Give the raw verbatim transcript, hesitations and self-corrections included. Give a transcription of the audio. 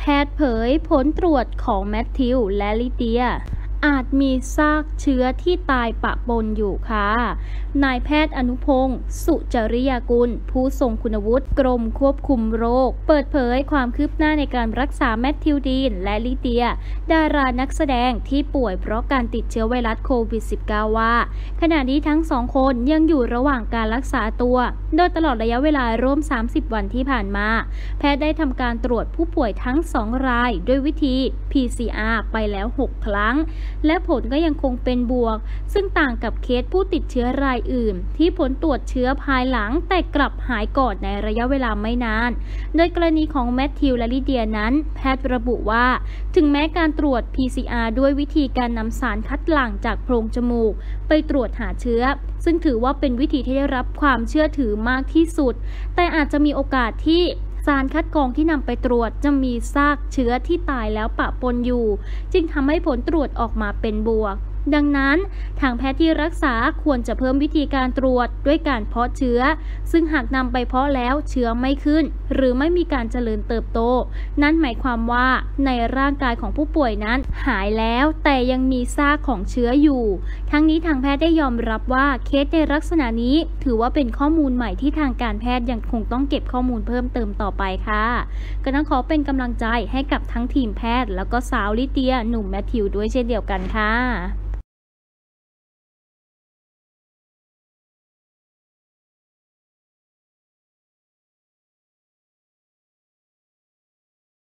ทย์เผยผลตรวจของแมทธิวและลิเดียอาจมีซากเชื้อที่ตายปะปนอยู่ค่ะนายแพทย์อนุพงศ์สุจริยากุลผู้ทรงคุณวุฒิกรมควบคุมโรคเปิดเผยความคืบหน้าในการรักษาแมทธิวดีนและลิเดียดารานักแสดงที่ป่วยเพราะการติดเชื้อไวรัสโควิด สิบเก้า ว่าขณะนี้ทั้งสองคนยังอยู่ระหว่างการรักษาตัวโดยตลอดระยะเวลาร่วมสามสิบวันที่ผ่านมาแพทย์ได้ทำการตรวจผู้ป่วยทั้งสองรายด้วยวิธี พี ซี อาร์ ไปแล้วหกครั้งและผลก็ยังคงเป็นบวกซึ่งต่างกับเคสผู้ติดเชื้อรายอื่นที่ผลตรวจเชื้อภายหลังแต่กลับหายก่อนในระยะเวลาไม่นานโดยกรณีของแมทธิวและลิเดียนั้นแพทย์ระบุว่าถึงแม้การตรวจ พี ซี อาร์ ด้วยวิธีการนำสารคัดหลั่งจากโพรงจมูกไปตรวจหาเชื้อซึ่งถือว่าเป็นวิธีที่ได้รับความเชื่อถือมากที่สุดแต่อาจจะมีโอกาสที่สารคัดกรองที่นำไปตรวจจะมีซากเชื้อที่ตายแล้วปะปนอยู่จึงทำให้ผลตรวจออกมาเป็นบวกดังนั้นทางแพทย์ที่รักษาควรจะเพิ่มวิธีการตรวจด้วยการเพาะเชื้อซึ่งหากนำไปเพาะแล้วเชื้อไม่ขึ้นหรือไม่มีการเจริญเติบโตนั่นหมายความว่าในร่างกายของผู้ป่วยนั้นหายแล้วแต่ยังมีซากของเชื้ออยู่ทั้งนี้ทางแพทย์ได้ยอมรับว่าเคสในลักษณะนี้ถือว่าเป็นข้อมูลใหม่ที่ทางการแพทย์ยังคงต้องเก็บข้อมูลเพิ่มเติมต่อไปค่ะก็ต้องขอเป็นกำลังใจให้กับทั้งทีมแพทย์แล้วก็สาวลิเดียหนุ่มแมทธิวด้วยเช่นเดียวกันค่ะ